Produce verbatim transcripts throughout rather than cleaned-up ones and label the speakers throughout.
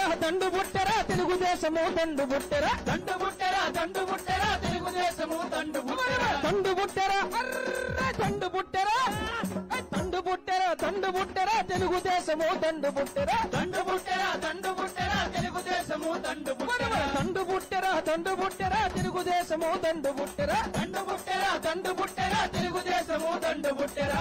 Speaker 1: దండు బుట్టెరా తెలుగుదేశము దండు బుట్టెరా
Speaker 2: దండు బుట్టెరా దండు బుట్టెరా తెలుగుదేశము దండు బుట్టెరా
Speaker 1: దండు బుట్టెరా దండు బుట్టెరా దండు బుట్టెరా దండు బుట్టెరా తెలుగుదేశము దండు బుట్టెరా
Speaker 2: దండు బుట్టెరా దండు బుట్టెరా తెలుగుదేశము దండు బుట్టెరా
Speaker 1: దండు బుట్టెరా దండు బుట్టెరా తెలుగుదేశము దండు బుట్టెరా
Speaker 2: దండు బుట్టెరా దండు బుట్టెరా తెలుగుదేశము దండు బుట్టెరా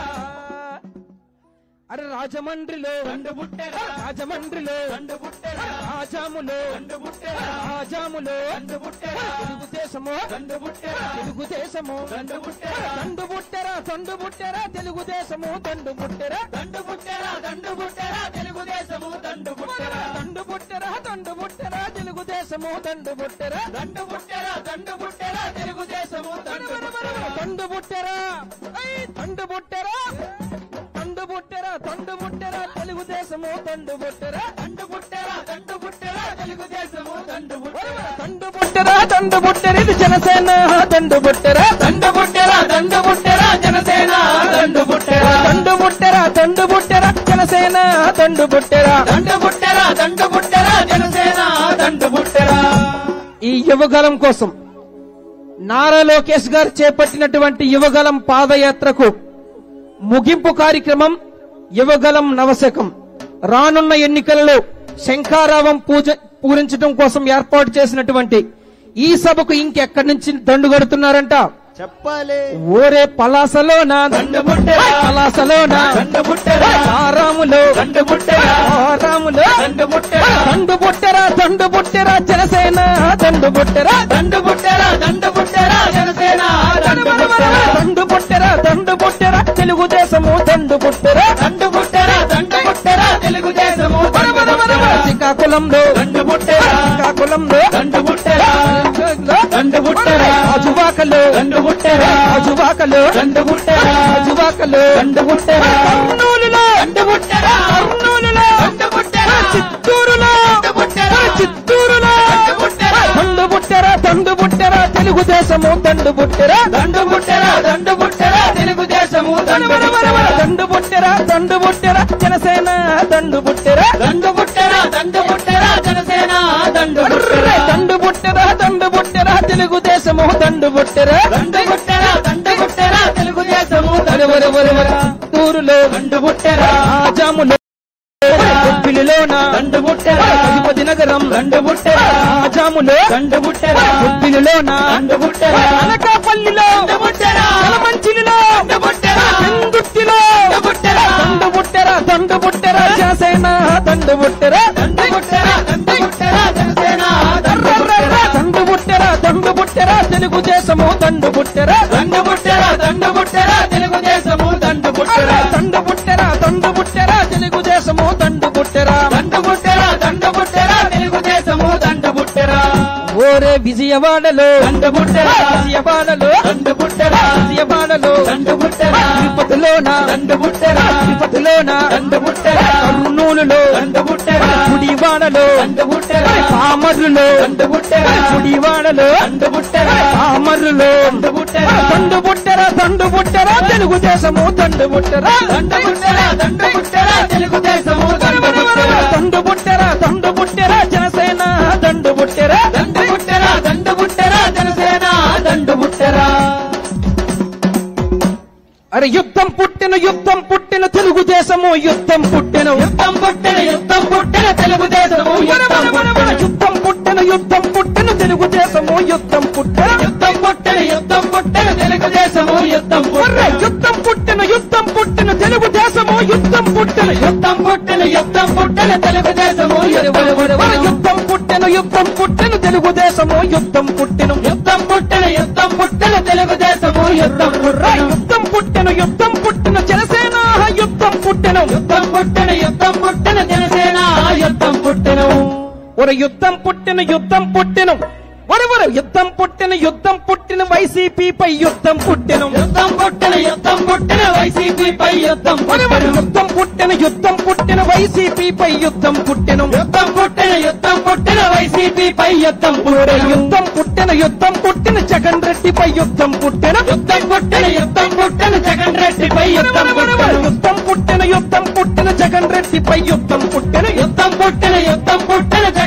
Speaker 1: అరే రాజమండ్రిలో
Speaker 2: దండు బుట్టెరా
Speaker 1: రాజమండ్రిలో
Speaker 2: దండు బుట్టెరా
Speaker 1: ఆజాములో
Speaker 2: దండు బుట్టెరా
Speaker 1: ఆజాములో
Speaker 2: దండు బుట్టెరా
Speaker 1: తెలుగుదేశము
Speaker 2: దండు బుట్టెరా
Speaker 1: తెలుగుదేశము
Speaker 2: దండు బుట్టెరా
Speaker 1: దండు బుట్టెరా దండు బుట్టెరా తెలుగుదేశము దండు బుట్టెరా
Speaker 2: దండు బుట్టెరా దండు బుట్టెరా తెలుగుదేశము దండు బుట్టెరా
Speaker 1: దండు బుట్టెరా దండు బుట్టెరా తెలుగుదేశము దండు బుట్టెరా
Speaker 2: దండు బుట్టెరా దండు బుట్టెరా తెలుగుదేశము దండు బుట్టెరా
Speaker 1: దండు బుట్టెరా దండు బుట్టెరా దండు బుట్టెరా దండు బుట్టెరా తెలుగుదేశము దండు బుట్టెరా
Speaker 2: దండు బుట్టెరా దండు బుట్టెరా తెలుగుదేశము దండు బుట్టెరా
Speaker 1: దండు బుట్టెరా దండు బుట్టెరా ఇది జనసేన దండు బుట్టెరా
Speaker 2: దండు బుట్టెరా దండు బుట్టెరా జనసేన దండు బుట్టెరా
Speaker 1: దండు బుట్టెరా దండు బుట్టెరా జనసేన దండు బుట్టెరా
Speaker 2: దండు బుట్టెరా దండు బుట్టెరా జనసేన దండు బుట్టెరా
Speaker 1: ఈ యువగలం కోసం నారా లోకేష్ గారు చేపట్టినటువంటి యువగలం పాదయాత్రకు ముగింపు కార్యక్రమం యువగలం నవశకం రానున్న ఎన్నికలలో శంఖారావం పూజ పూరించడం కోసం ఏర్పాటు చేసినటువంటి ఈ సభకు ఇంకెక్కడి నుంచి దండుగడుతున్నారంట
Speaker 2: చెప్పాలి.
Speaker 1: ఓరే పలాసలోనా
Speaker 2: దండు బుట్టెరా
Speaker 1: పలాసలోనా
Speaker 2: దండు బుట్టెరా
Speaker 1: ఆరాములో
Speaker 2: దండు బుట్టెరా
Speaker 1: ఆరాములో
Speaker 2: దండు బుట్టెరా
Speaker 1: దండు బుట్టెరా దండు బుట్టెరా జనసేన దండు బుట్టెరా
Speaker 2: దండు బుట్టెరా దండు బుట్టెరా జనసేన దండు బుట్టెరా
Speaker 1: దండు బుట్టెరా దండు బుట్టెరా తెలుగుదేశము దండు బుట్టెరా
Speaker 2: దండు బుట్టెరా దండు బుట్టెరా తెలుగుదేశము దండు బుట్టెరా
Speaker 1: శ్రీకాకుళంలో
Speaker 2: దండు బుట్టెరా
Speaker 1: శ్రీకాకుళంలో
Speaker 2: దండు బుట్టెరా దండు బుట్టెరా
Speaker 1: అజువాకలో
Speaker 2: దండు బుట్టెరా
Speaker 1: అజువాకలో
Speaker 2: దండు బుట్టెరా
Speaker 1: అజువాకలో
Speaker 2: దండు బుట్టెరా
Speaker 1: కర్నూలులో
Speaker 2: దండు బుట్టెరా
Speaker 1: కర్నూలులో
Speaker 2: దండు బుట్టెరా
Speaker 1: చిత్తూరులో
Speaker 2: దండు బుట్టెరా
Speaker 1: చిత్తూరులో
Speaker 2: దండు బుట్టెరా
Speaker 1: దండు బుట్టెరా దండు బుట్టెరా తెలుగుదేశము దండు బుట్టెరా
Speaker 2: దండు బుట్టెరా దండు బుట్టెరా తెలుగుదేశము దండు బుట్టెరా
Speaker 1: దండు బుట్టెరా దండు బుట్టెరా జనసేన దండు బుట్టెరా
Speaker 2: దండు బుట్టెరా దండు బుట్టెరా జనసేన దండు బుట్టెరా
Speaker 1: దండు బుట్టెరా దండు బుట్టెరా తెలుగుదేశము దండు బుట్టెరా
Speaker 2: దండు బుట్టెరా దండు బుట్టెరా తెలుగుదేశము దండు
Speaker 1: వర వర వర చిత్తూరులో
Speaker 2: దండు బుట్టెరా
Speaker 1: ఆజాములో కొప్పిలిలోన
Speaker 2: దండు బుట్టెరా
Speaker 1: తిరుపతి నగరం
Speaker 2: దండు బుట్టెరా
Speaker 1: ఆజాములో
Speaker 2: దండు బుట్టెరా
Speaker 1: కొప్పిలిలోన
Speaker 2: దండు బుట్టెరా
Speaker 1: అనకాపల్లిలో
Speaker 2: దండు బుట్టెరా
Speaker 1: మంచిలిలో
Speaker 2: దండు బుట్టెరా
Speaker 1: చెందుర్తిలో
Speaker 2: దండు బుట్టెరా
Speaker 1: దండు బుట్టెరా దండు బుట్టెరా జనసేన దండు బుట్టెరా
Speaker 2: దండు బుట్టెరా దండు బుట్టెరా జనసేన దండు బుట్టెరా
Speaker 1: దండు బుట్టెరా దండు బుట్టెరా తెలుగుదేశము దండు బుట్టెరా
Speaker 2: దండు బుట్టెరా దండు బుట్టెరా తెలుగుదేశము దండు బుట్టెరా
Speaker 1: దండు బుట్టెరా దండు బుట్టెరా తెలుగుదేశము దండు బుట్టెరా
Speaker 2: దండు బుట్టెరా దండు బుట్టెరా తెలుగుదేశము దండు బుట్టెరా
Speaker 1: ఓరే విజయవాడలో
Speaker 2: దండు బుట్టెరా
Speaker 1: విజయవాడలో
Speaker 2: దండు బుట్టెరా
Speaker 1: విజయవాడలో
Speaker 2: దండు బుట్టెరా
Speaker 1: తిరుపతిలోన
Speaker 2: దండు బుట్టెరా
Speaker 1: తిరుపతిలోన
Speaker 2: దండు బుట్టెరా
Speaker 1: కర్నూలులో
Speaker 2: దండు బుట్టెరా
Speaker 1: గుడివాడలో
Speaker 2: దండు బుట్టెరా
Speaker 1: కామర్రులో
Speaker 2: దండు బుట్టెరా
Speaker 1: గుడివాడలో
Speaker 2: దండు బుట్టెరా
Speaker 1: కామర్రులో
Speaker 2: దండు బుట్టెరా
Speaker 1: దండు బుట్టెరా దండు బుట్టెరా తెలుగుదేశము దండు బుట్టెరా
Speaker 2: దండు బుట్టెరా దండు బుట్టెరా తెలుగుదేశము దండు బుట్టెరా
Speaker 1: దండు బుట్టెరా దండు బుట్టెరా జనసేన దండు బుట్టెరా
Speaker 2: దండు బుట్టెరా దండు బుట్టెరా జనసేన దండు బుట్టెరా
Speaker 1: అరే యుద్ధం పుట్టిన యుద్ధం పుట్టిన తెలుగుదేశము యుద్ధం పుట్టిన
Speaker 2: యుద్ధం పుట్టిన యుద్ధం పుట్టిన తెలుగుదేశము యుద్ధం పుట్టిన
Speaker 1: యుద్ధం పుట్టిన యుద్ధం పుట్టిన తెలుగుదేశము యుద్ధం పుట్టిన
Speaker 2: యుద్ధం పుట్టిన యుద్ధం పుట్టిన తెలుగుదేశము యుద్ధం పుట్టిన
Speaker 1: యుద్ధం పుట్టిన యుద్ధం పుట్టిన తెలుగుదేశము యుద్ధం పుట్టిన
Speaker 2: యుద్ధం పుట్టిన యుద్ధం పుట్టిన తెలుగుదేశము
Speaker 1: యుద్ధం పుట్టిన యుద్ధం పుట్టిన తెలుగుదేశము యుద్ధం పుట్టిన
Speaker 2: యుద్ధం పుట్టిన యుద్ధం పుట్టిన తెలుగుదేశము యుద్ధం పుట్టిన
Speaker 1: యుద్ధం పుట్టిన యుద్ధం పుట్టిన జనసేన యుద్ధం పుట్టిన
Speaker 2: యుద్ధం పుట్టిన యుద్ధం పుట్టిన జనసేన యుద్ధం పుట్టిన
Speaker 1: ఒక యుద్ధం పుట్టిన యుద్ధం పుట్టిన వరవర యుద్ధం పుట్టిన యుద్ధం పుట్టిన వైసీపీపై యుద్ధం పుట్టిన
Speaker 2: యుద్ధం పుట్టిన యుద్ధం పుట్టిన వైసీపీపై యుద్ధం
Speaker 1: వరవర యుద్ధం పుట్టిన యుద్ధం పుట్టిన వైసీపీపై యుద్ధం పుట్టిన
Speaker 2: యుద్ధం పుట్టిన యుద్ధం పుట్టిన వైసీపీపై యుద్ధం పుట్టిన
Speaker 1: యుద్ధం పుట్టిన యుద్ధం పుట్టిన జగన్ రెడ్డిపై యుద్ధం పుట్టిన
Speaker 2: యుద్ధం పుట్టిన యుద్ధం పుట్టిన జగన్ రెడ్డిపై యుద్ధం పుట్టిన
Speaker 1: యుద్ధం పుట్టిన యుద్ధం పుట్టిన జగన్ రెడ్డిపై యుద్ధం పుట్టిన
Speaker 2: యుద్ధం పుట్టిన యుద్ధం పుట్టిన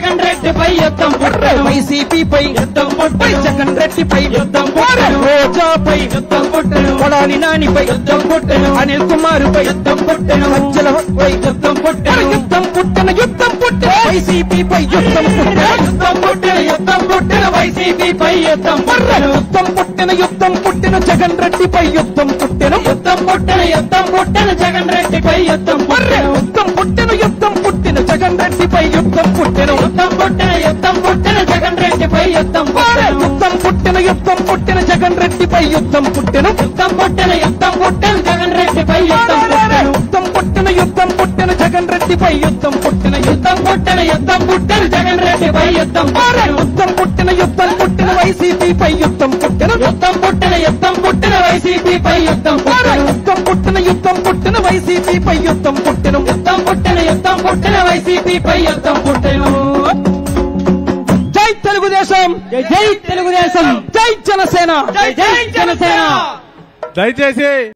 Speaker 1: వైసీపీపై
Speaker 2: యుద్ధం పుట్టెను
Speaker 1: జగన్ రెడ్డిపై
Speaker 2: యుద్ధం పుట్టెను
Speaker 1: రోజాపై
Speaker 2: యుద్ధం పుట్టెను
Speaker 1: కొడాలి నానిపై
Speaker 2: యుద్ధం పుట్టెను
Speaker 1: అనిల్ కుమార్ పై
Speaker 2: యుద్ధం పుట్టెను
Speaker 1: సజ్జలపై
Speaker 2: యుద్ధం పుట్టెను
Speaker 1: యుద్ధం పుట్టిన యుద్ధం పుట్టిన వైసీపీపై యుద్ధం పుట్టిన
Speaker 2: యుద్ధం పుట్టిన యుద్ధం పుట్టిన వైసీపీపై యుద్ధం పుట్టెను
Speaker 1: యుద్ధం పుట్టిన యుద్ధం పుట్టిన జగన్ రెడ్డిపై యుద్ధం పుట్టిన
Speaker 2: యుద్ధం పుట్టిన యుద్ధం పుట్టిన జగన్ రెడ్డిపై యుద్ధం పుట్టెను
Speaker 1: యుద్ధం పుట్టిన యుద్ధం పుట్టిన జగన్ రెడ్డిపై యుద్ధం పుట్టిన
Speaker 2: యుద్ధం పుట్టిన యుద్ధం పుట్టిన జగన్ రెడ్డిపై యుద్ధం పుట్టెను
Speaker 1: యుద్ధం పుట్టిన యుద్ధం పుట్టిన జగన్ రెడ్డిపై యుద్ధం పుట్టిన
Speaker 2: యుద్ధం పుట్టిన యుద్ధం పుట్టిన జగన్ రెడ్డిపై యుద్ధం పుట్టెను
Speaker 1: యుద్ధం పుట్టిన యుద్ధం పుట్టిన జగన్ రెడ్డిపై యుద్ధం పుట్టిన
Speaker 2: యుద్ధం పుట్టిన యుద్ధం పుట్టిన జగన్ రెడ్డిపై యుద్ధం పుట్టెను
Speaker 1: యుద్ధం పుట్టిన యుద్ధం పుట్టిన వైసీపీపై యుద్ధం పుట్టిన
Speaker 2: యుద్ధం పుట్టిన యుద్ధం పుట్టిన వైసీపీపై యుద్ధం పుట్టెను
Speaker 1: యుద్ధం పుట్టిన యుద్ధం పుట్టిన వైసీపీపై యుద్ధం పుట్టిన
Speaker 2: యుద్ధం పుట్టిన యుద్ధం పుట్టిన వైసీపీపై యుద్ధం పుట్టెను
Speaker 1: జై తెలుగుదేశం
Speaker 2: జై తెలుగుదేశం
Speaker 1: జై జనసేన
Speaker 2: జై జనసేన
Speaker 3: దయచేసి